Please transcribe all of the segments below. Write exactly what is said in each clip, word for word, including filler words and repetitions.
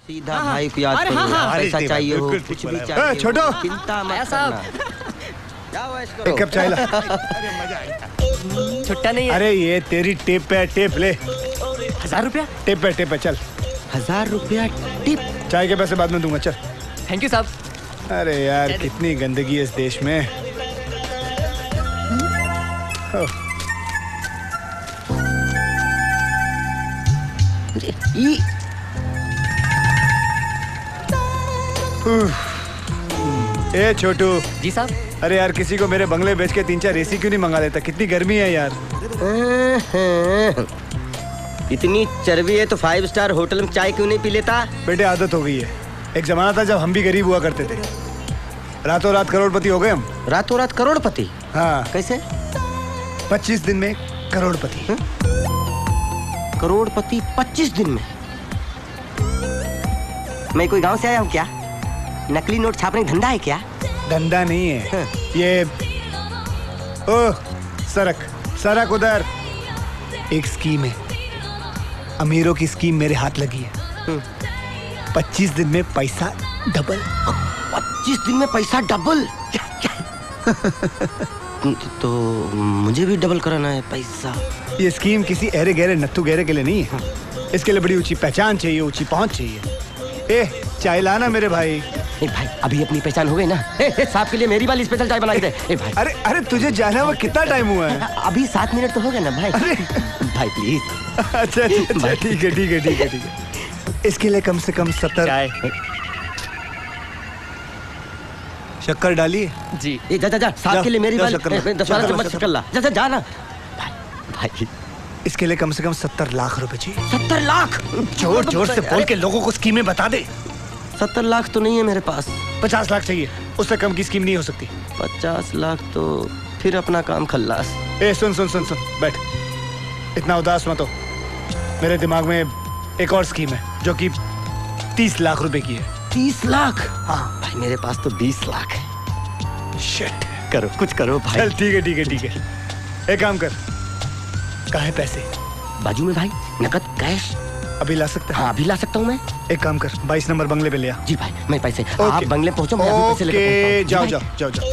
सीधा भाई को याद करो, पैसा चाहिए हो कुछ भी चाहिए, छोटो चिंता मत करना। एक कप चाय ला। छुट्टा नहीं है। अरे ये तेरी टेप पे टेप ले। हजार रुपया टेप पे टेप पे चल। हजार रुपया टिप। चाय के पैसे बाद में दूंगा चल। थैंक यू साहब। अरे यार कितनी गंदगी है इस देश में। ई ए छोटू। जी साहब। अरे यार किसी को मेरे बंगले बेच के तीन चार एसी क्यों नहीं मंगा लेता? कितनी गर्मी है यार। इतनी चर्बी है तो फाइव स्टार होटल में चाय क्यों नहीं पी लेता? बेटे आदत हो गई है। एक जमाना था जब हम भी गरीब हुआ करते थे। रातों रात करोड़पति हो गए हम। रातों रात करोड़पति? हाँ। कैसे? पच्चीस दिन में करोड़पति। करोड़पति पच्चीस दिन में? मैं कोई गांव से आया हूँ क्या? नकली नोट छापने का धंधा है क्या? धंधा नहीं है। हाँ। ये ओह सरक सरक उधर। एक स्कीम है, अमीरों की स्कीम मेरे हाथ लगी है। पच्चीस दिन में पैसा डबल। पच्चीस दिन में पैसा डबल? तो मुझे भी डबल कराना है पैसा। ये स्कीम किसी अहरे गहरे नत्थु गहरे के लिए नहीं है। इसके लिए बड़ी ऊंची पहचान चाहिए, ऊंची पहुंच चाहिए। ए चाय लाना मेरे भाई। ए भाई अभी अपनी पहचान हो गई ना। ए, ए, साहब के लिए मेरी वाली स्पेशल चाय बना के दे। ए भाई अरे अरे तुझे जाना हुआ कितना टाइम हुआ है? अभी सात मिनट तो हो गया ना भाई। अरे भाई प्लीज। अच्छा अच्छा ठीक है ठीक है ठीक है ठीक है। इसके लिए कम से कम सत्तर चाय। शक्कर डालिए जी। ए, जा जा जा साहब के लिए मेरी वाली दस बारह चम्मच शक्कर ला। जा जा जा ना भाई। भाई इसके लिए कम से कम सत्तर लाख रुपए चाहिए। सत्तर लाख? जोर जोर से बोल के लोगों को स्कीमें बता दे। सत्तर लाख तो नहीं है मेरे पास। पचास लाख चाहिए, उससे कम की स्कीम नहीं हो सकती। पचास लाख तो फिर अपना काम खल्लास। ए सुन सुन सुन सुन बैठ, इतना उदास मत हो। मेरे दिमाग में एक और स्कीम है जो कि तीस लाख रुपए की है। तीस लाख? हाँ भाई मेरे पास तो बीस लाख है। शिट। करो कुछ करो भाई। चल ठीक है ठीक है ठीक है। एक काम कर, कहाँ है पैसे? बाजू में भाई, नकद कैश। अभी ला सकता है? हाँ अभी ला सकता हूँ मैं। एक काम कर, बाईस नंबर बंगले पे ले आ। जी भाई मैं पैसे आप बंगले पहुँचो, मैं अभी पैसे लेकर पहुँचता हूँ। जाओ जाओ जाओ जाओ।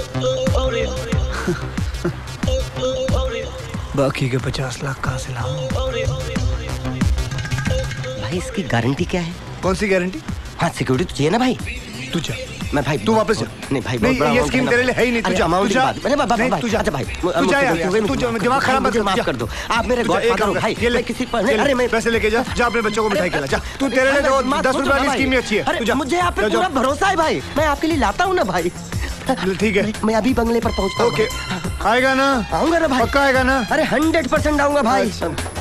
बाकी के पचास लाख कहाँ से लाऊं? भाई इसकी गारंटी क्या है? कौन सी गारंटी? हाँ सिक्योरिटी तो चाहिए ना भाई। तू जा। मैं भाई तू वापस जा। नहीं भाई नहीं ये स्कीम तेरे लिए है ही नहीं। तू जा अमाउंट तू जा। अरे बाबा भाई तू जा। अच्छा भाई तू जा यार, तू जा, दिमाग खराब मत कर। माफ कर दो, आप मेरे गॉडफादर हो भाई। मैं किसी पर अरे मैं पैसे लेके जा, जा अपने बच्चों को मिठाई खिला जा। तू तेरे लिए जो दस रुपए वाली स्कीम अच्छी है। अरे मुझे आप पे पूरा भरोसा है भाई, मैं आपके लिए लाता हूँ ना भाई। ठीक है मैं अभी बंगले पर पहुँचता हूँ। ओके आएगा ना? आऊंगा ना भाई। पक्का आएगा ना? अरे हंड्रेड परसेंट आऊंगा भाई।